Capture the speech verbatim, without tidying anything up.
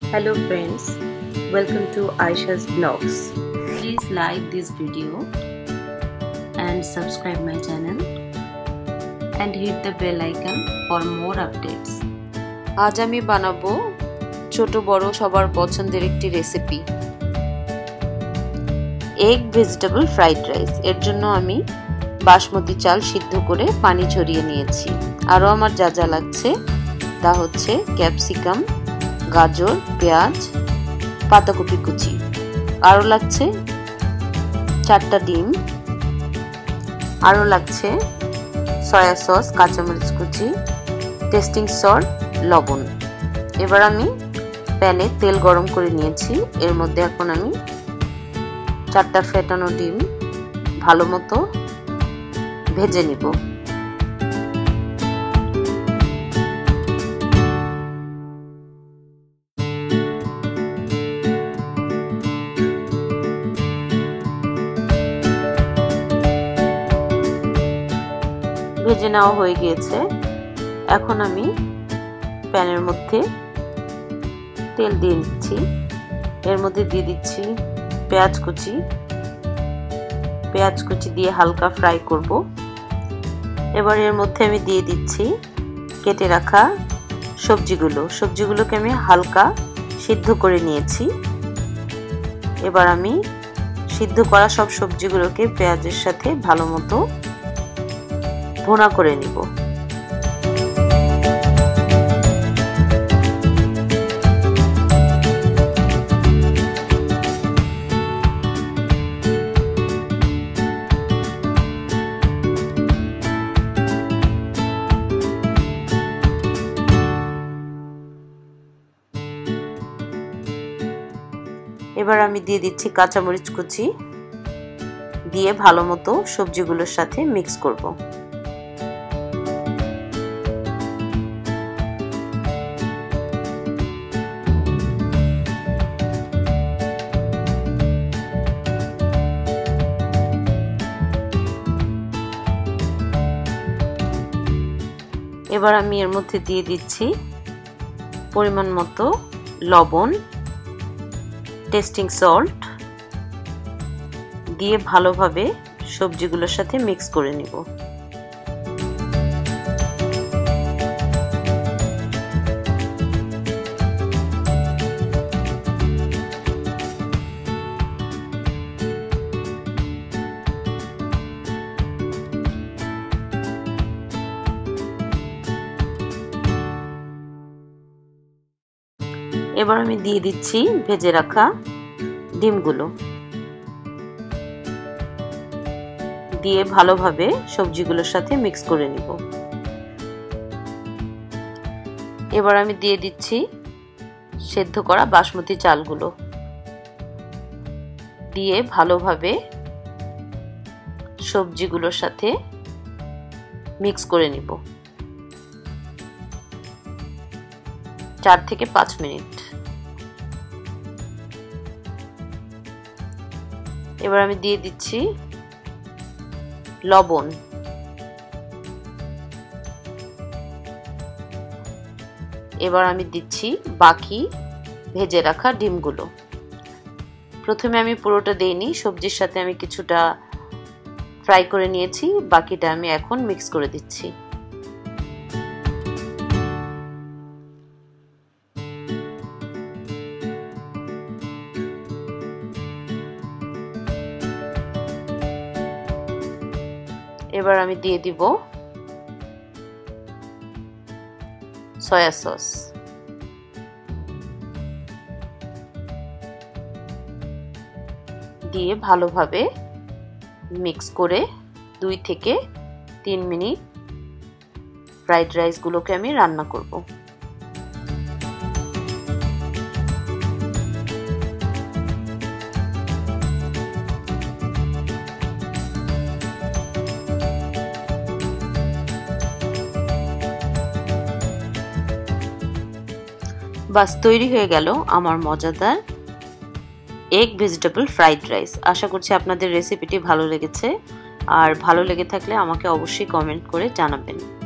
Hello friends, welcome to Aisha's Blogs. Please like this video and subscribe my channel and hit the bell icon for more updates. আজ আমি বানাবো ছোট বড় সবার পছন্দের একটি recipe, egg vegetable fried rice. এর জন্য আমি বাসমতি চাল সিদ্ধ করে পানি ঝরিয়ে নিয়েছি। আরও আমার যা যা লাগছে তা হচ্ছে ক্যাপসিকাম, গাজর, পেঁয়াজ, পাতাকপি কুচি। আরও লাগছে চারটা ডিম, আরও লাগছে সয়া সস, কাঁচামরিচ কুচি, টেস্টিং সল্ট, লবণ। এবার আমি প্যানে তেল গরম করে নিয়েছি। এর মধ্যে এখন আমি চারটা ফেটানো ডিম ভালো মতো ভেজে নিব। ভেজে নেওয়া হয়ে গিয়েছে। এখন আমি প্যানের মধ্যে তেল দিয়ে দিচ্ছি। এর মধ্যে দিয়ে দিচ্ছি পেঁয়াজ কুচি। পেঁয়াজ কুচি দিয়ে হালকা ফ্রাই করব। এবার এর মধ্যে আমি দিয়ে দিচ্ছি কেটে রাখা সবজিগুলো। সবজিগুলোকে আমি হালকা সিদ্ধ করে নিয়েছি। এবার আমি সিদ্ধ করা সব সবজিগুলোকে পেঁয়াজের সাথে ভালো মতো ভুনা করে নিব। এবার আমি দিয়ে দিচ্ছি কাঁচামরিচ কুচি, দিয়ে ভালো মতো সবজিগুলোর সাথে মিক্স করব। এবার আমি এর মধ্যে দিয়ে দিচ্ছি পরিমাণ মতো লবণ, টেস্টিং সল্ট, দিয়ে ভালোভাবে সবজিগুলোর সাথে মিক্স করে নিব। এবার আমি দিয়ে দিচ্ছি ভেজে রাখা ডিমগুলো, দিয়ে ভালোভাবে সবজিগুলোর সাথে মিক্স করে নিব। এবার আমি দিয়ে দিচ্ছি সেদ্ধ করা বাসমতি চালগুলো, দিয়ে ভালোভাবে সবজিগুলোর সাথে মিক্স করে নিব চার থেকে পাঁচ মিনিট। এবার আমি দিয়ে দিচ্ছি লবণ, এবার আমি দিচ্ছি বাকি ভেজে রাখা ডিমগুলো। প্রথমে আমি পুরোটা দেইনি, সবজির সাথে আমি কিছুটা ফ্রাই করে নিয়েছি, বাকিটা আমি এখন মিক্স করে দিচ্ছি। এবার আমি দিয়ে দিব সয়া সস, দিয়ে ভালোভাবে মিক্স করে দুই থেকে তিন মিনিট ফ্রাইড রাইসগুলোকে আমি রান্না করব। বাস তৈরি হয়ে গেল আমার মজাদার এগ ভেজিটেবল ফ্রাইড রাইস। আশা করছি আপনাদের রেসিপিটি ভালো লেগেছে, আর ভালো লেগে থাকলে আমাকে অবশ্যই কমেন্ট করে জানাবেন।